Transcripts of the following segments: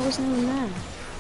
was no one there?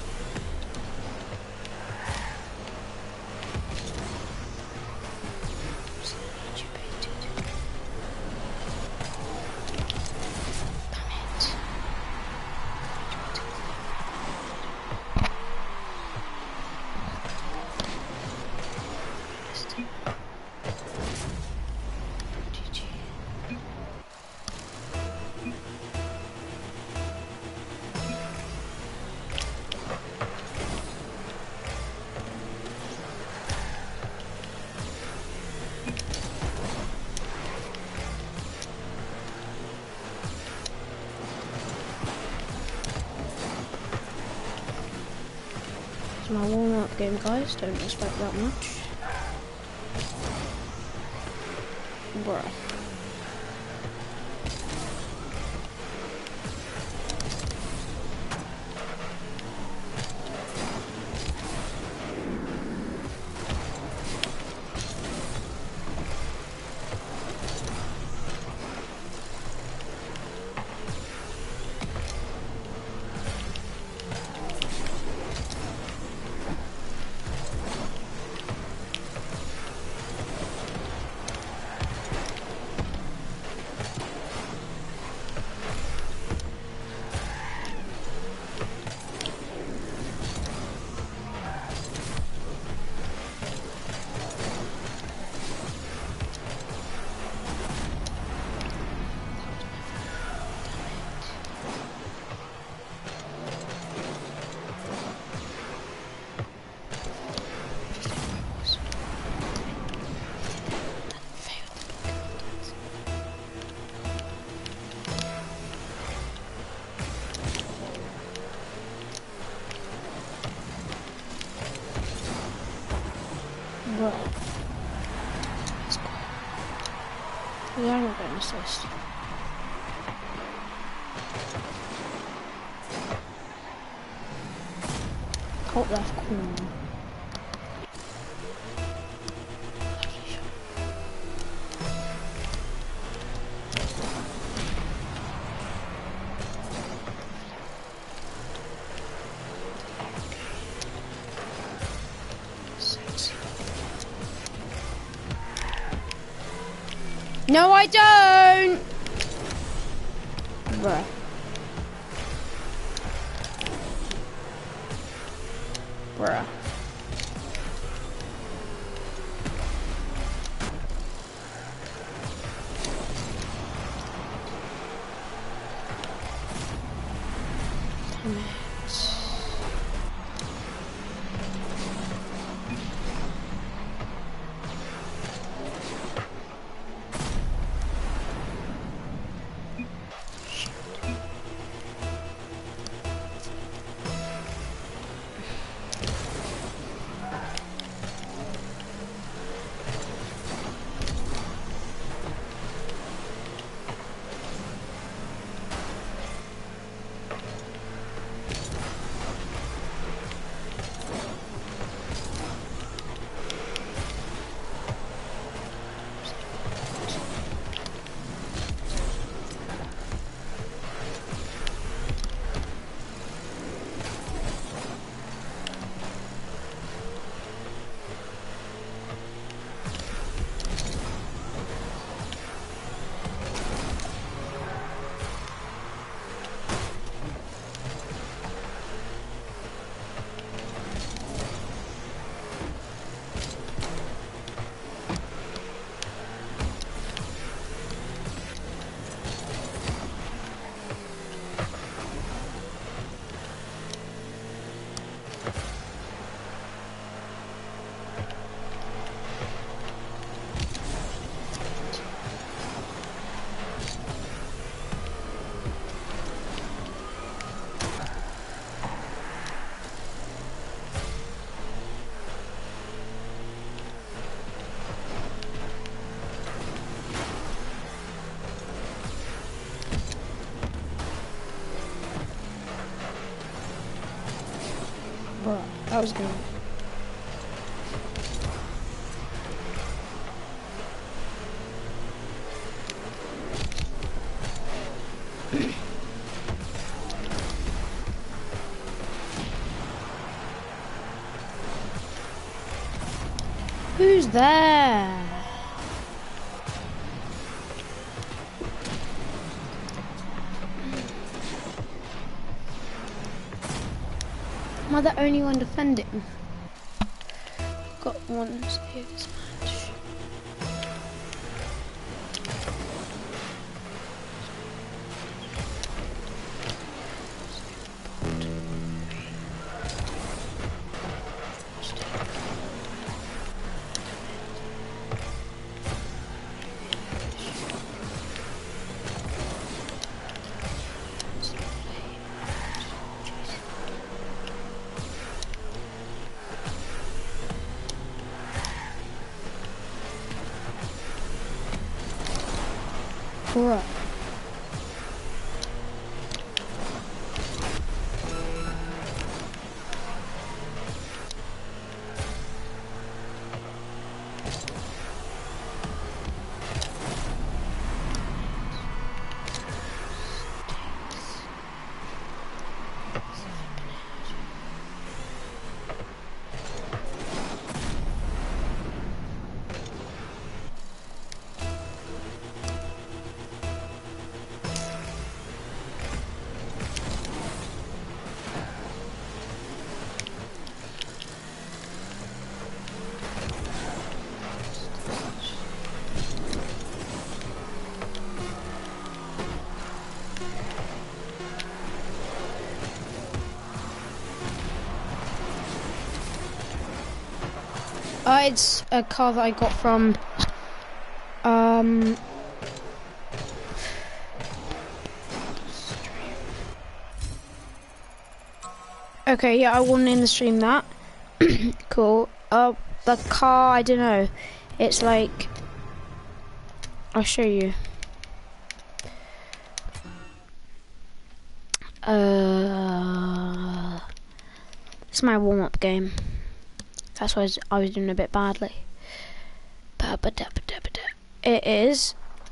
It's my warm-up game, guys. Don't expect that much. Bruh. Right. Let's go. We are not going to assist. Top left corner. No, I don't! Bruh. Bruh. Damn it. Bruh, that was good. there. Am I the only one defending? Got one save this match. Right. It's a car that I got from okay, yeah, I won in the stream that. Cool. The car, I don't know. It's like, I'll show you. It's my warm-up game. That's why I was doing a bit badly. It is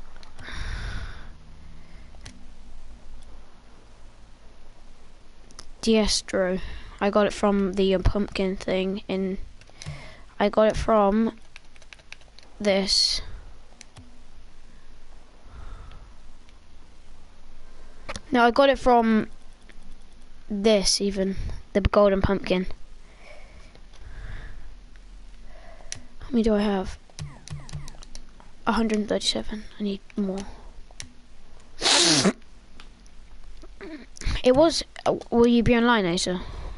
Diestro. I got it from the pumpkin thing in. I got it from this. No, I got it from this even, the golden pumpkin. How many do I have? 137. I need more. It was. Will you be online, Asa?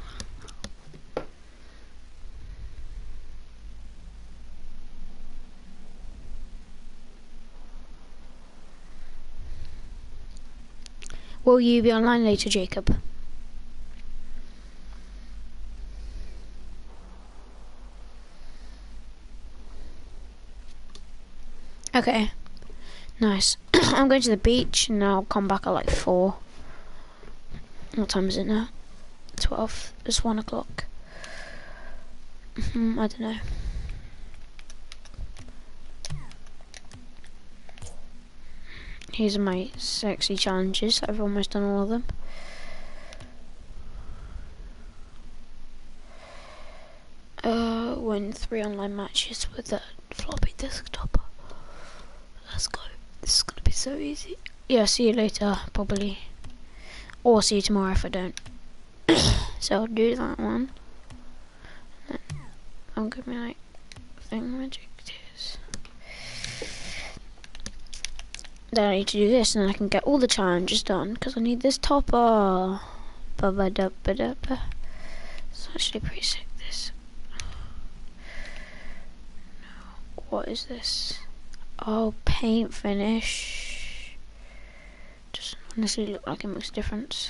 Will you be online later, Jacob? Okay, nice. I'm going to the beach and I'll come back at like 4. What time is it now? 12. It's 1 o'clock. I don't know. Here's my sexy challenges. I've almost done all of them. Win 3 online matches with a floppy desktop. Let's go. This is gonna be so easy. Yeah, see you later, probably. Or see you tomorrow if I don't. So I'll do that one. And then I'll give me like thingamajig this. Then I need to do this and then I can get all the challenges done because I need this topper. It's actually pretty sick, this. No, what is this? Oh, paint finish. Doesn't honestly look like it makes a difference.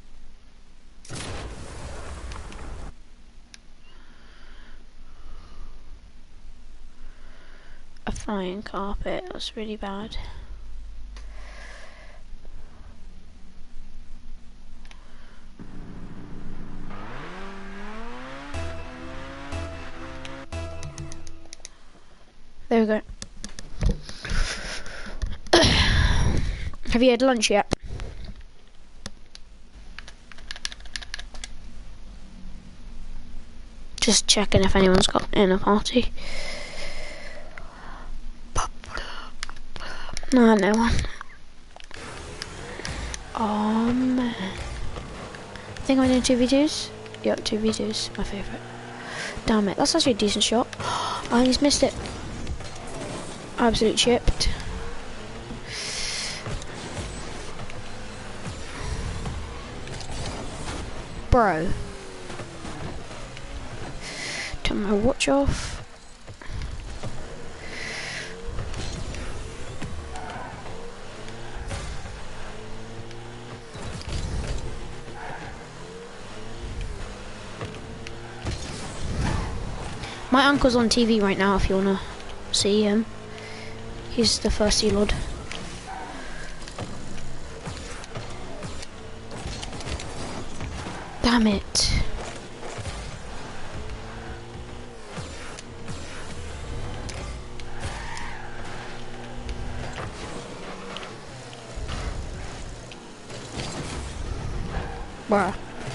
A flying carpet, that's really bad. There we go. Have you had lunch yet? Just checking if anyone's got in a party. No, no one. Oh man. I think I'm doing 2v2s. Yep, 2v2s, my favourite. Damn it, that's actually a decent shot. Oh, he's missed it. Absolute chipped. Bro. Turn my watch off. My uncle's on TV right now if you wanna see him. He's the first E-Lord. Damn it. Bruh.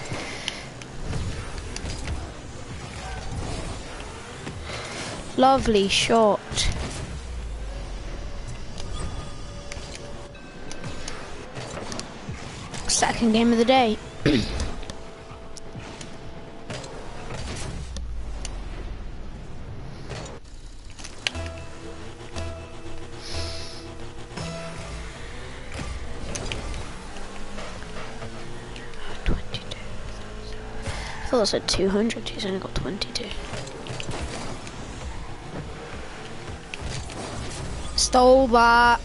Lovely shot. Second game of the day. I thought I said 200, he's only got 22. Stole that.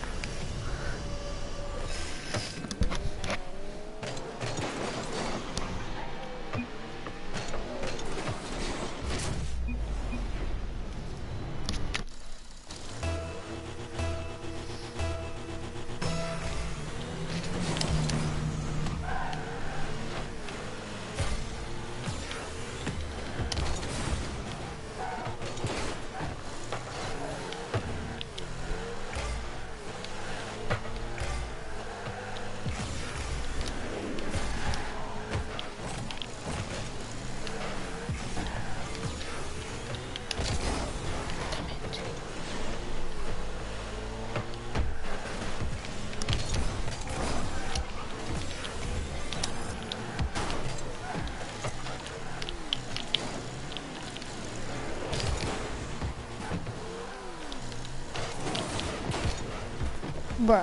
Bruh.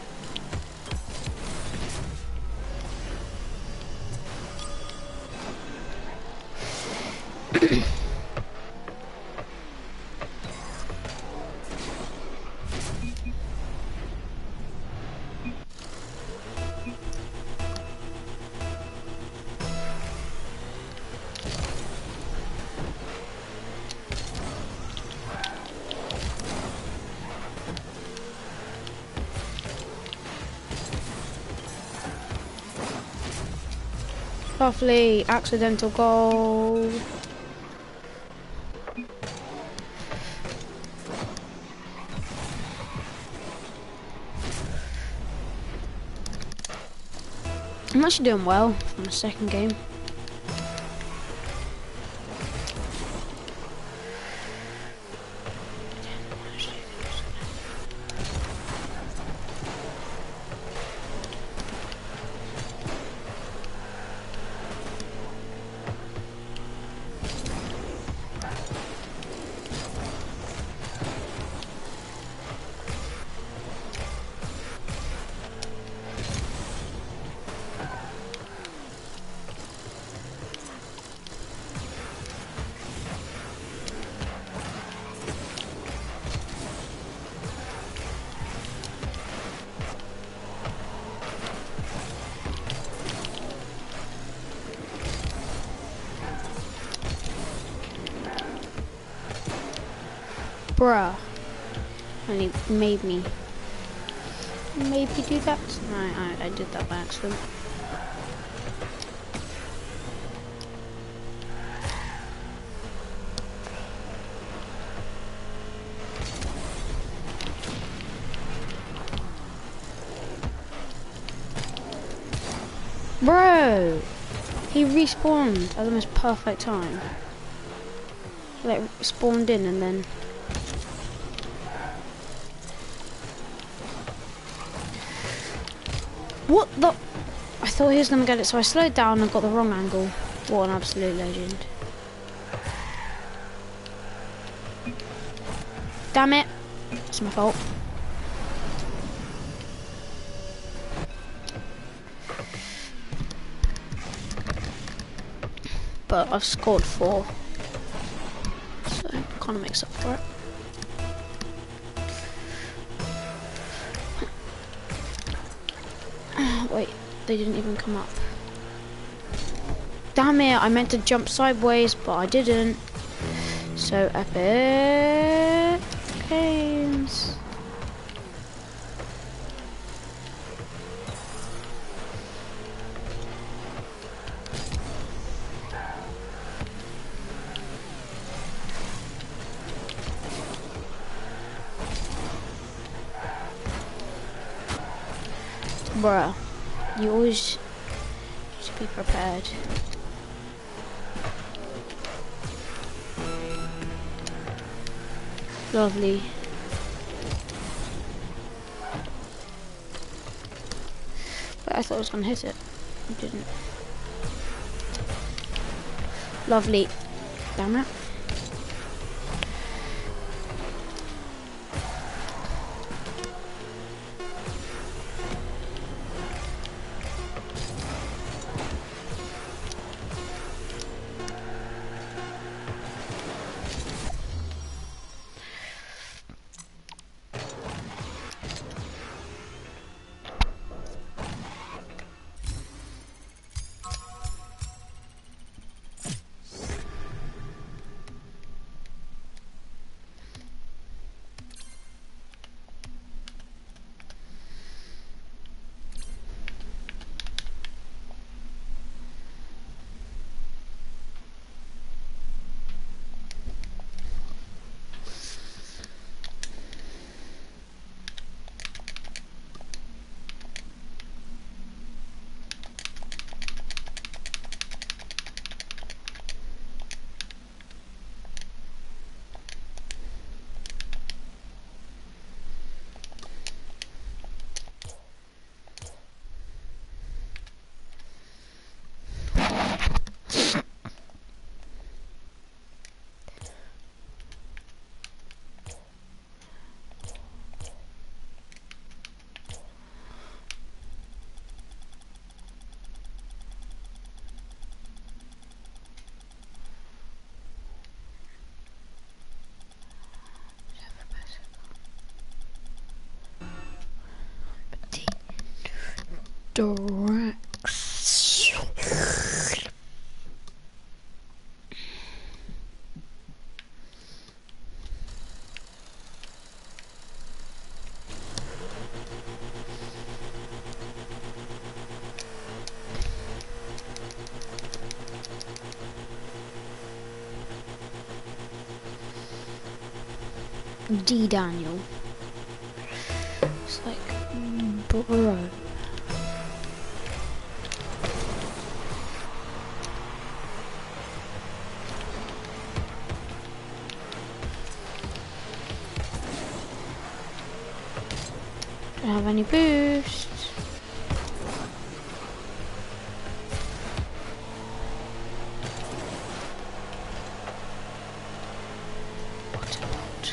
Lovely accidental goal. I'm actually doing well for my second game. Bruh. And he made me do that. I did that by accident. Bro! He respawned at the most perfect time. He, like, spawned in and then... What the? I thought he was going to get it, so I slowed down and got the wrong angle. What an absolute legend. Damn it. It's my fault. But I've scored 4. So it kind of makes up for it. Wait, they didn't even come up. Damn it, I meant to jump sideways, but I didn't. So epic games. Bruh, you always should be prepared. Lovely. But I thought I was gonna hit it. I didn't. Lovely. Damn it. Directs. D. Daniel. It's like, bro. Don't have any boosts. What about?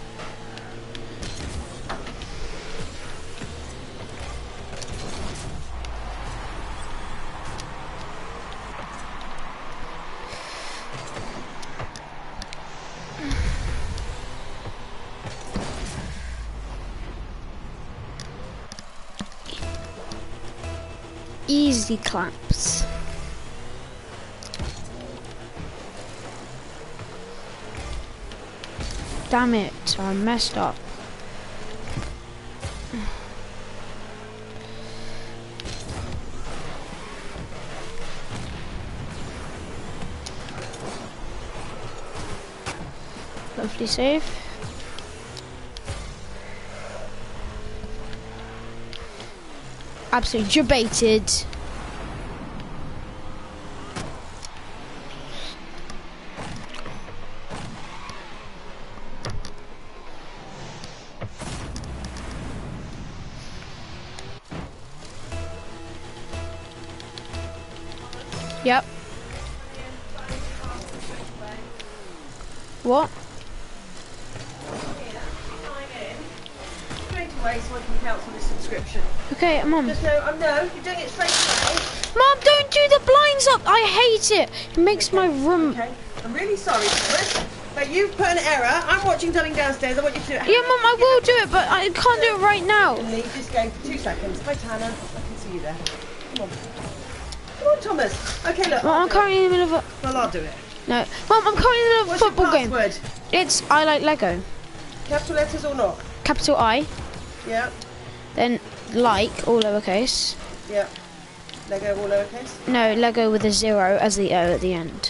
Easy claps. Damn it, I messed up. Lovely save. Absolutely debated. Yep. What? Straight away so I can cancel this subscription. Okay, Mum. Just no, no, you're doing it straight away. Mum, don't do the blinds up. I hate it. It makes my room. Okay, I'm really sorry, Thomas, but you've put an error. I'm watching something downstairs. I want you to do it. Yeah, Mum, I will do it, but I can't do it right now. And leave this game for 2 seconds. Hi, Tana. I can see you there. Come on. Come on, Thomas. Okay, look. Mum, I'm currently in the middle of a... Well, I'll do it. No. Mum, I'm currently in the middle of a What's your football game. password? It's I like Lego. Capital letters or not? Capital I, Yeah. then like, all lowercase. Yeah. Lego all lowercase? No, Lego with a 0 as the O at the end.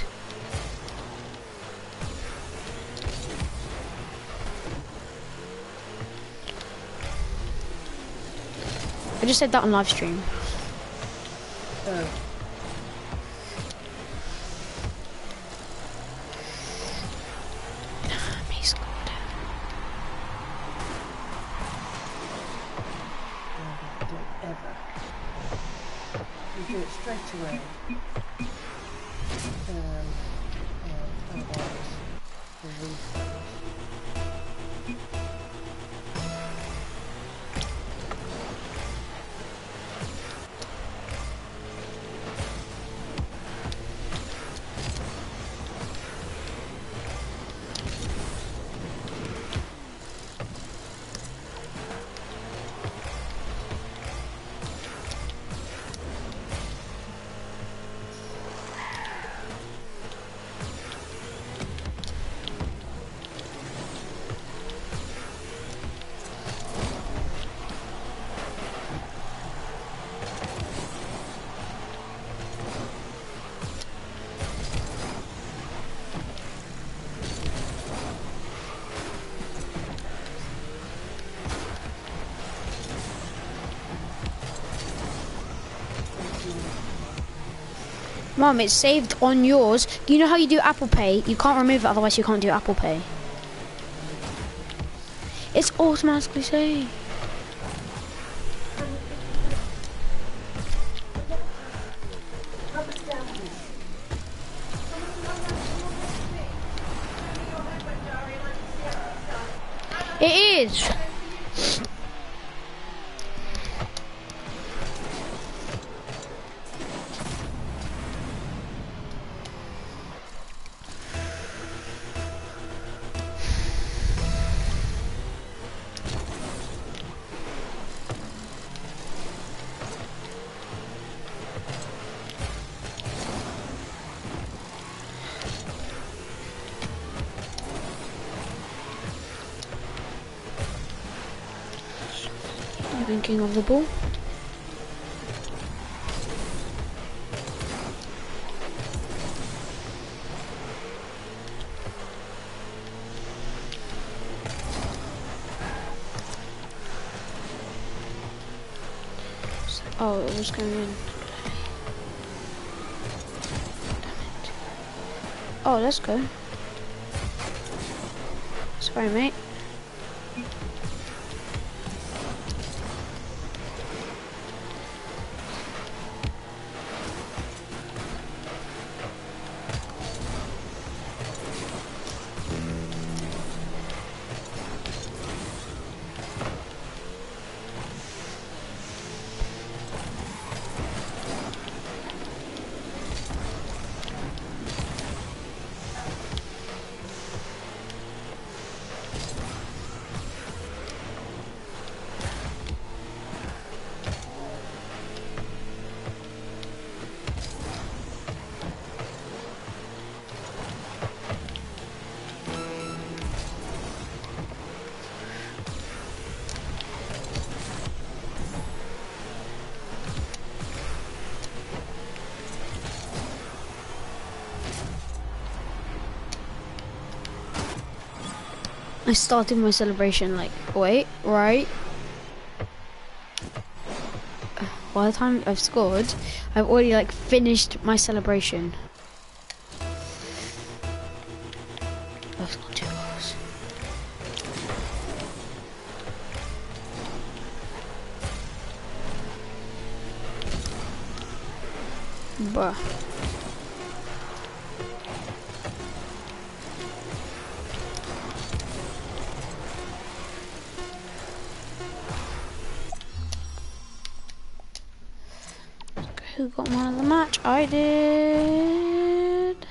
I just said that on live stream. Oh. He scored. Don't ever. You do it straight away. Otherwise, the refund. Mum, it's saved on yours. You know how you do Apple Pay? You can't remove it, otherwise you can't do Apple Pay. It's automatically saved. It is. Thinking of the ball. Oh, it was going in. Oh, let's go. Sorry, mate. I started my celebration like, wait, right? By the time I've scored, I've already like finished my celebration. I've scored 2 goals. Bruh. Who got man of the match? I did.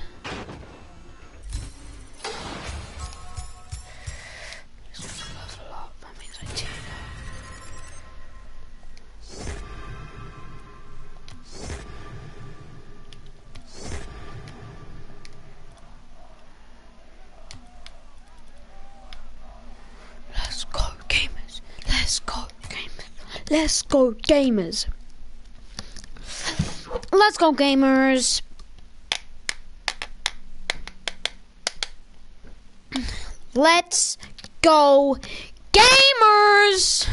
Level up. That means I do. Let's go, gamers. Let's go, gamers. Let's go, gamers. Let's go, gamers. Let's go, gamers.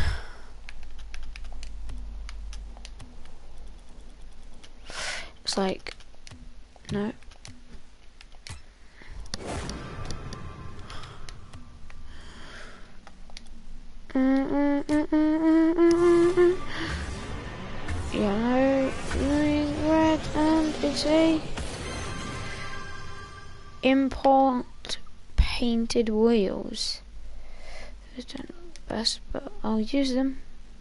It's like, no. Yellow, red, and it's a import painted wheels. Those don't look the best, but I'll use them.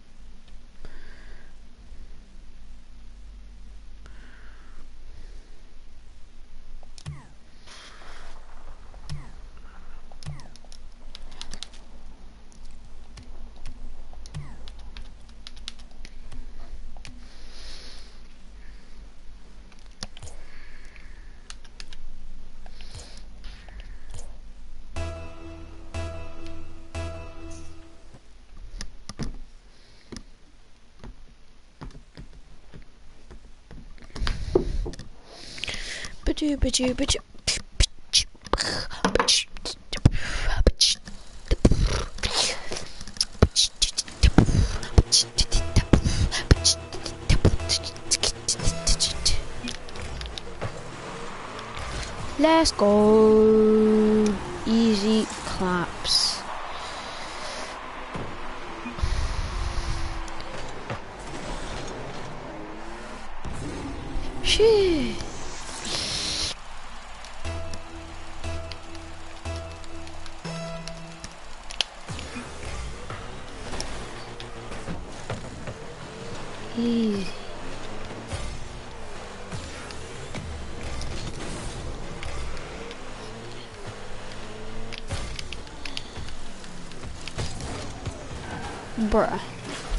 Let's go. Easy claps. Shit. Easy. Bruh.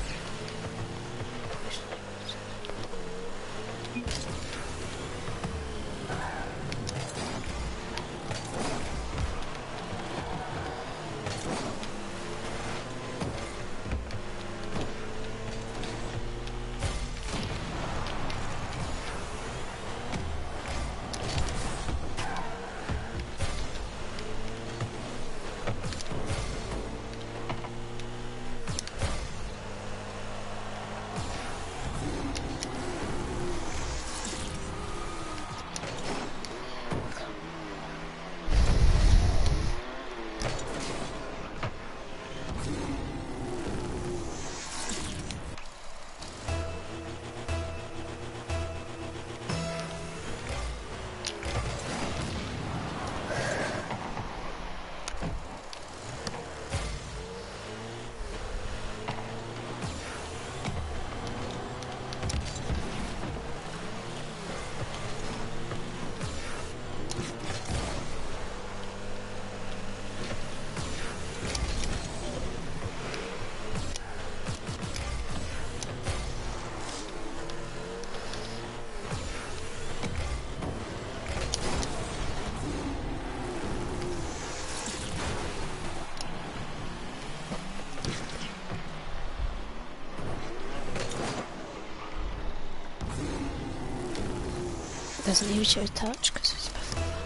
Doesn't even show touch because it's before that.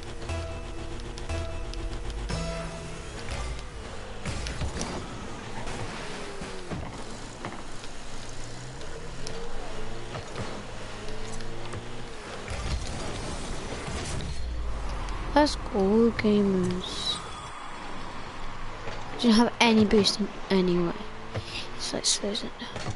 Let's go, gamers. Didn't have any boosting anyway. So it slows it down.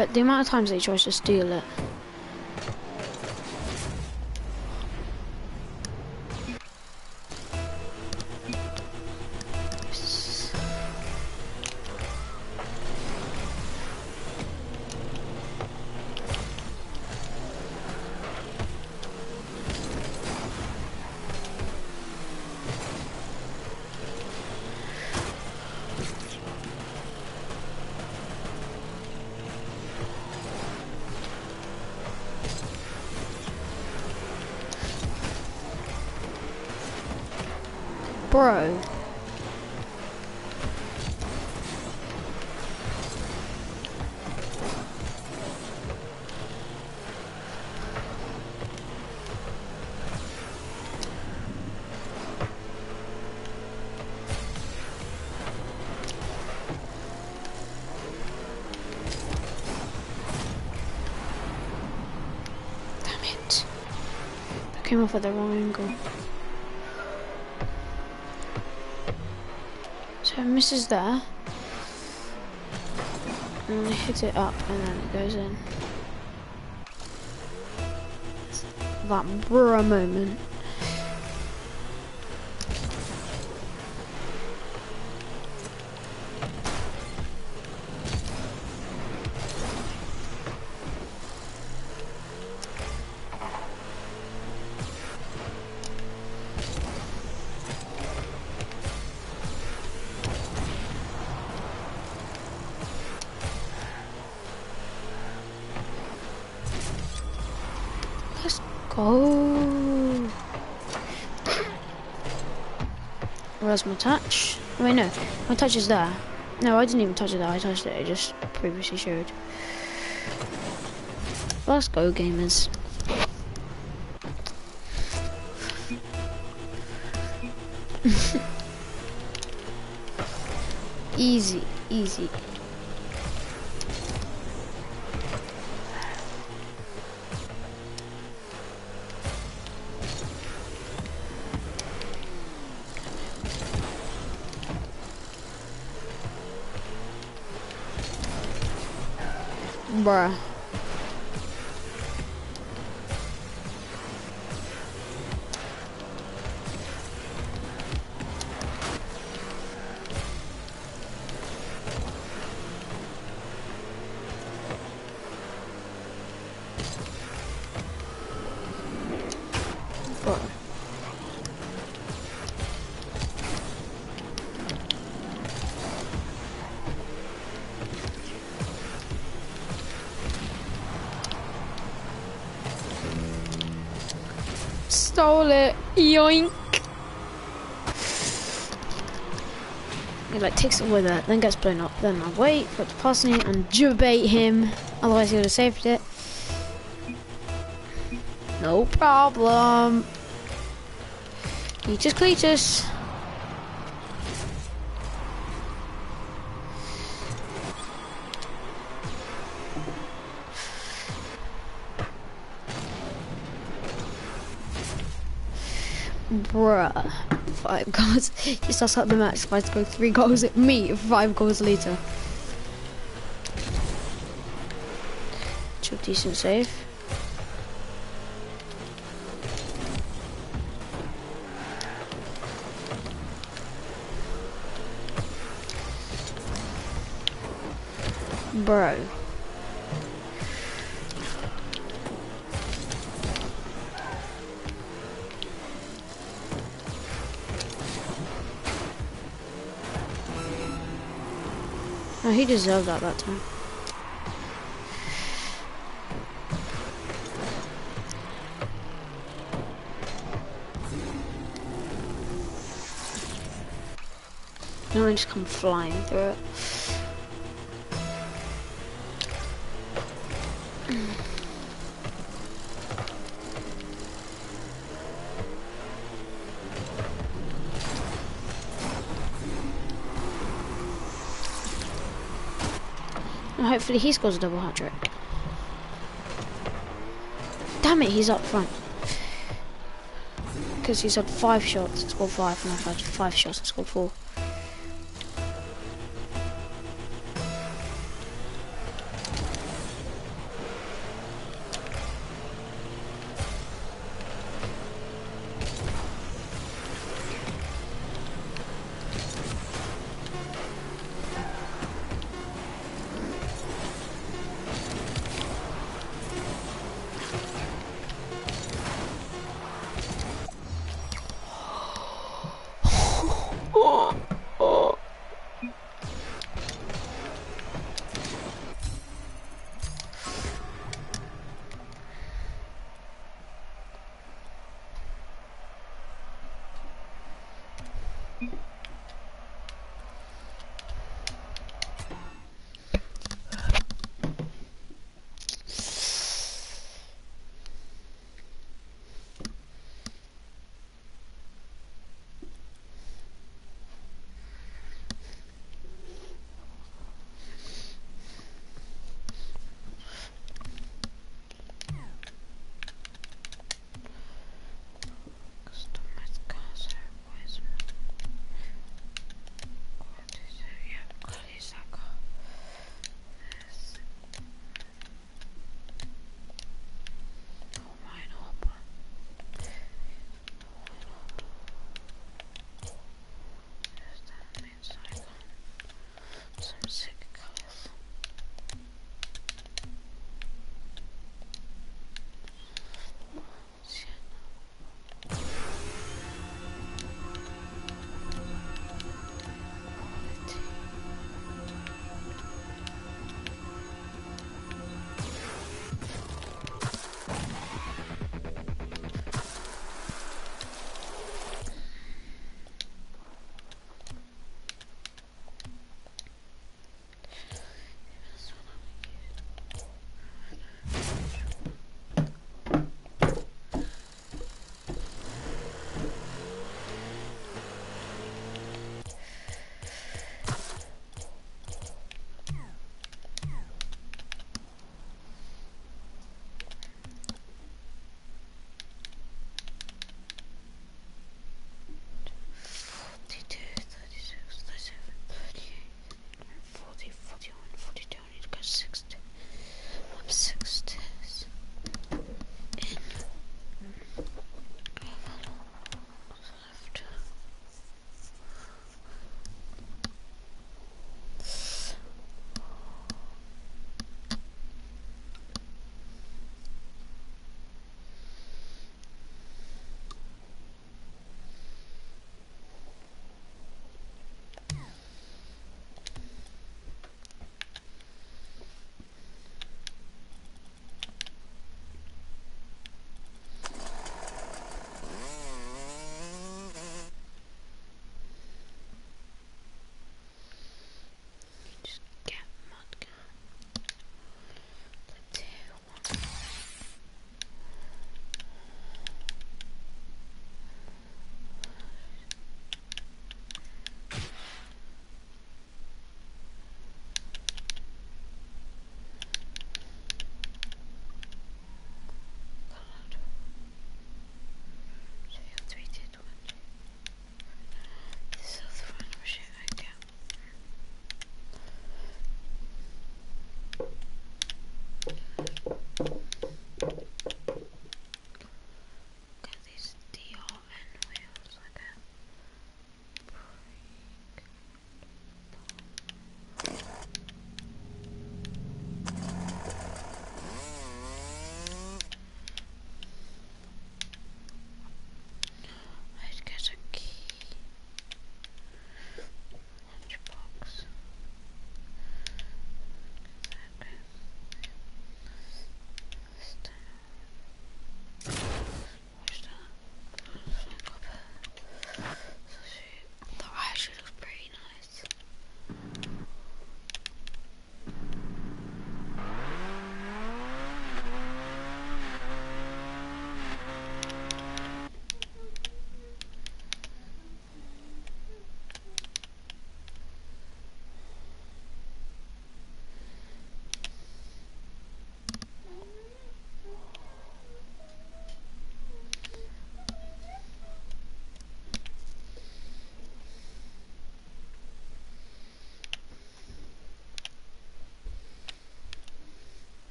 But the amount of times that he tries to steal it. Bro. Damn it. I came off at the wrong angle. So it misses there, and then I hit it up, and then it goes in. That bruh moment. Let's go. Where's my touch? Oh, wait, no. My touch is there. No, I didn't even touch it there. I touched it. It just previously showed. Let's go, gamers. Easy, easy. Bruh. Stole it. Yoink. It like takes it with it, then gets blown up. Then I wait for it to pass me and jubate him. Otherwise he would have saved it. No problem. Cletus, Cletus. Bruh. 5 goals. He starts out the match, tries to go 3 goals at me 5 goals later. Decent save. Bro. No, he deserved that time. No one just come flying through it. And hopefully he scores a double hat trick. Damn it, he's up front. Because he's had 5 shots and scored 5, and I've had 5 shots and scored 4.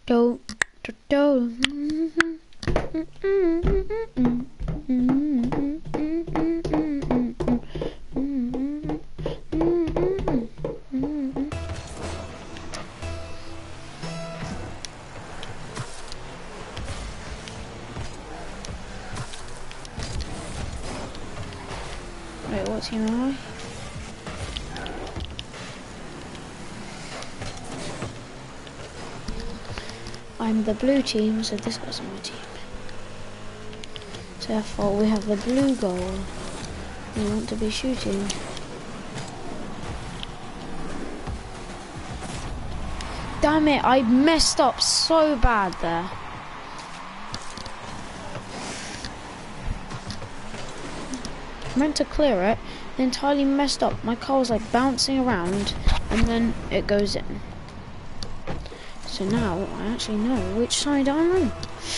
Do, do, do. Wait, what team am I? I'm the blue team, so this guy's my team. So therefore we have the blue goal. We want to be shooting. Damn it, I messed up so bad there. I meant to clear it, entirely messed up. My car was like bouncing around and then it goes in. So now I actually know which side I'm on.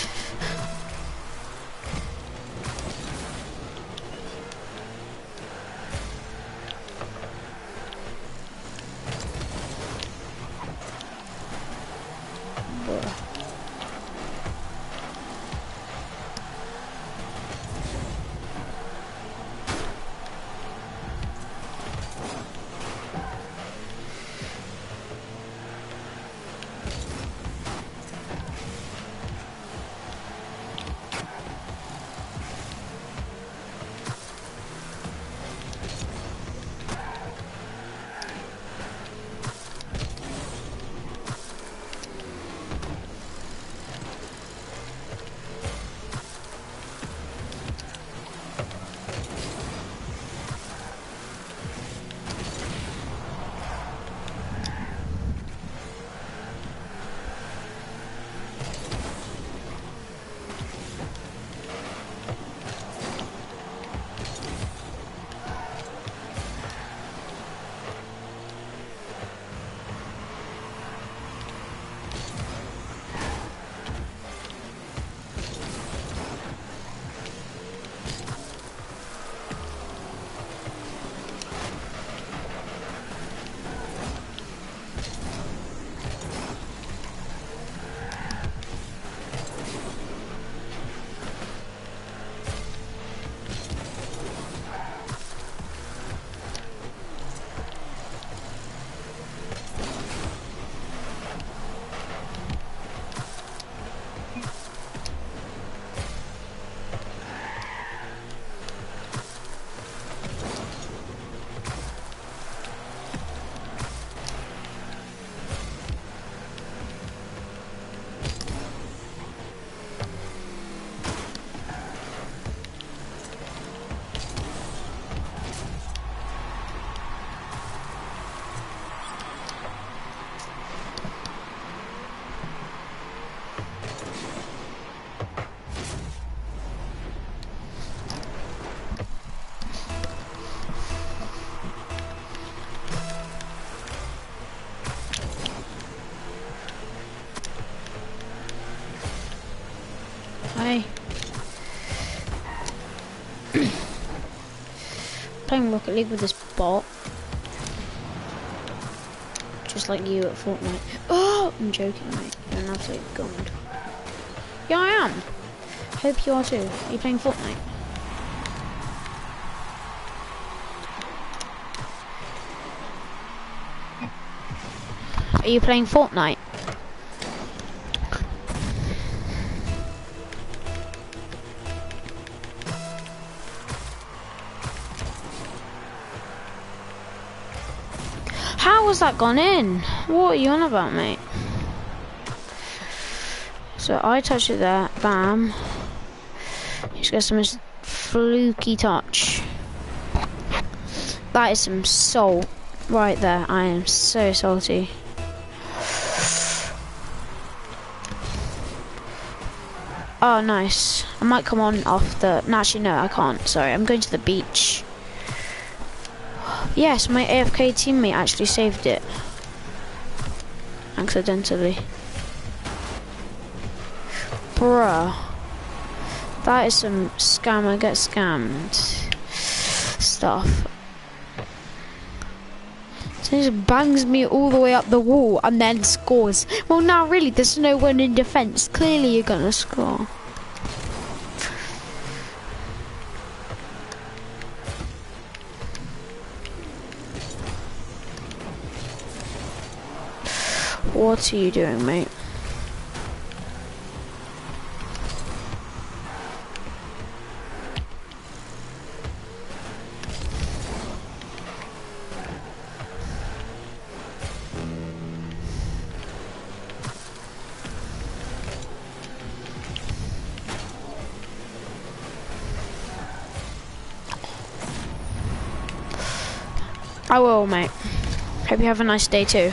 Hi. Playing Rocket League with this bot. Just like you at Fortnite. Oh! I'm joking, mate. You're an absolute god. Yeah, I am. Hope you are too. Are you playing Fortnite? Are you playing Fortnite? How has that gone in? What are you on about, mate? So I touch it there, bam. Just got some fluky touch. That is some salt right there. I am so salty. Oh, nice. I might come on off the... No, actually, no, I can't. Sorry, I'm going to the beach. Yes, my AFK teammate actually saved it. Accidentally. Bruh. That is some scammer get scammed stuff. So he just bangs me all the way up the wall and then scores. Well, now really, there's no one in defence. Clearly, you're gonna score. What are you doing, mate? I will, mate. Hope you have a nice day too.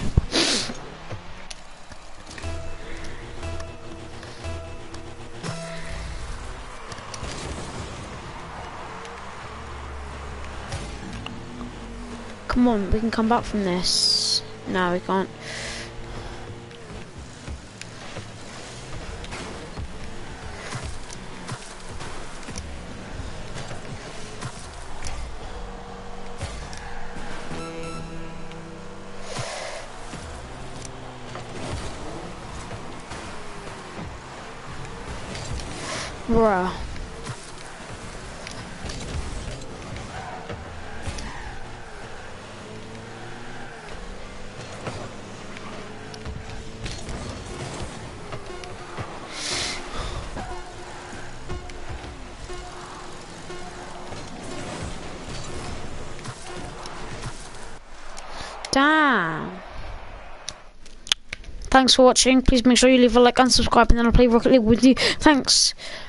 Come on, we can come back from this. No, we can't. Bruh. Damn. Thanks for watching. Please make sure you leave a like and subscribe, and then I'll play Rocket League with you. Thanks.